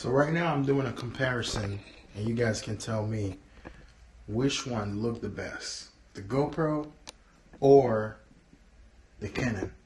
So right now I'm doing a comparison, and you guys can tell me which one looked the best, the GoPro or the Canon.